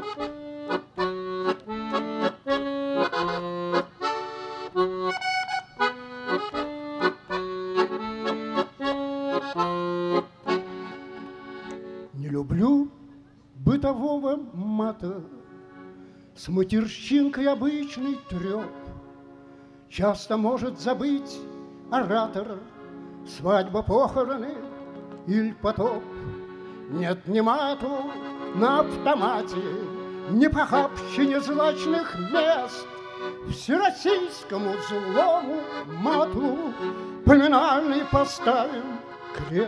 Не люблю бытового мата, с матерщинкой обычный треп. Часто может забыть оратор свадьба, похороны или потоп. Нет ни мату на автомате, ни похабщине злачных мест. Всероссийскому злому мату поминальный поставим крест.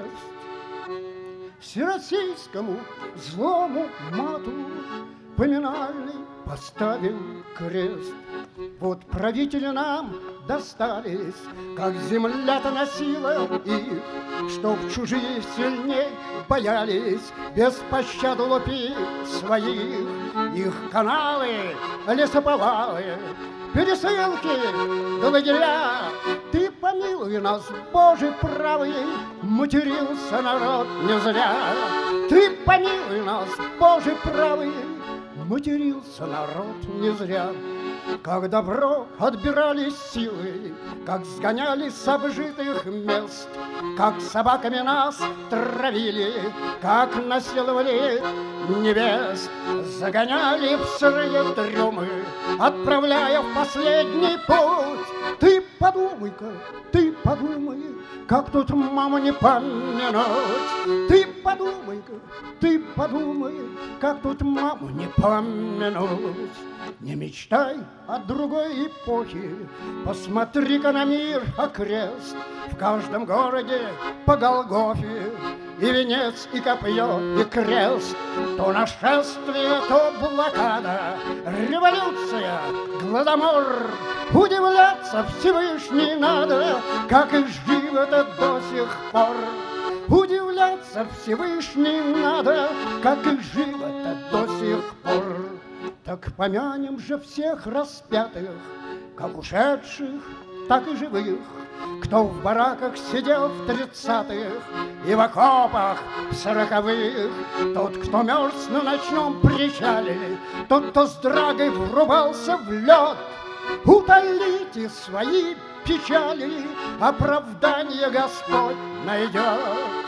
Всероссийскому злому мату поминальный поставим крест. Вот правители нам достались, как земля-то носила их, чтоб чужие сильней боялись без пощады лупить своих. Их каналы, лесоповалы, пересылки до лагеря. Ты помилуй нас, Боже правый, матерился народ не зря. Ты помилуй нас, Боже правый, матерился народ не зря. Как добро отбирали силы, как сгоняли с обжитых мест, как собаками нас травили, как насиловали невест, загоняли в сырые трюмы, отправляя в последний путь. Ты подумай-ка, ты подумай, как тут маму не помянуть. Ты подумай-ка, ты подумай, как тут маму не помянуть. Не мечтай о другой эпохе, посмотри-ка на мир окрест. В каждом городе по Голгофе и венец, и копье, и крест. То нашествие, то блокада, революция, гладомор. Удивляться Всевышний надо, как и жив это до сих пор. Удивляться Всевышний надо, как и жив это до сих пор. Так помянем же всех распятых, как ушедших, так и живых, кто в бараках сидел в 30-х и в окопах в 40-х. Тот, кто мерз на ночном причале, тот, кто с драгой врубался в лед. Утолите свои печали, оправдание Господь найдет.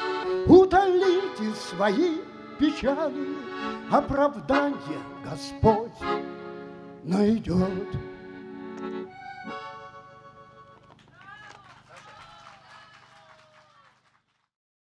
Утолите свои печали, оправдание Господь найдет.